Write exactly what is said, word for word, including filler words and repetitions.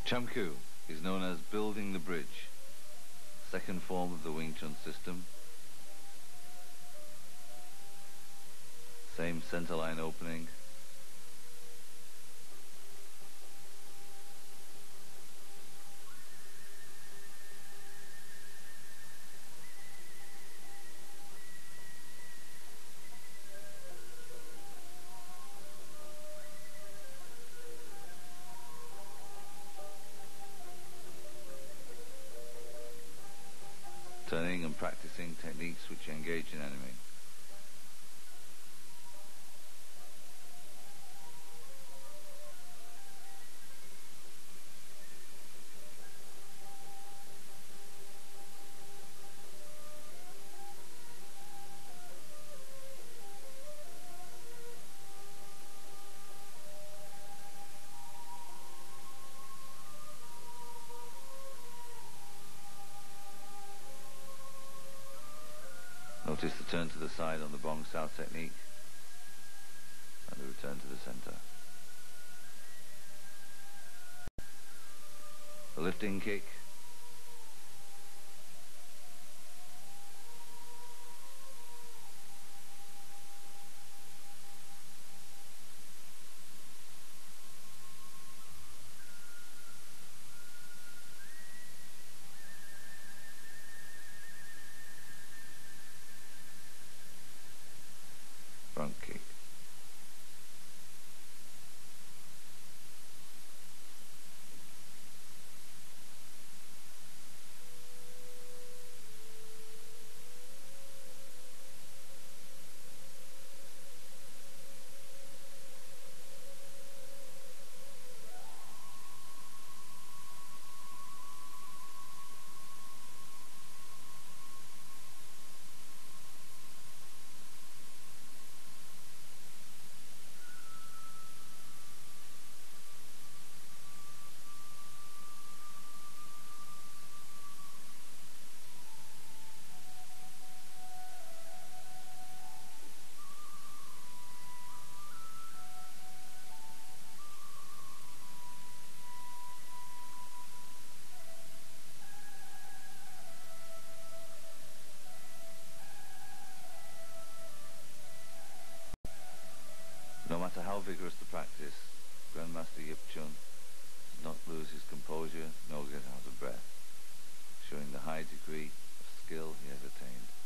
Chamku is known as building the bridge, second form of the Wing Chun system. Same center line opening. Turning and practicing techniques which engage an enemy. Notice the turn to the side on the Bong Sao technique and the return to the center. The lifting kick. Front kick. No matter how vigorous the practice, Grandmaster Yip Chun does not lose his composure nor get out of breath, showing the high degree of skill he has attained.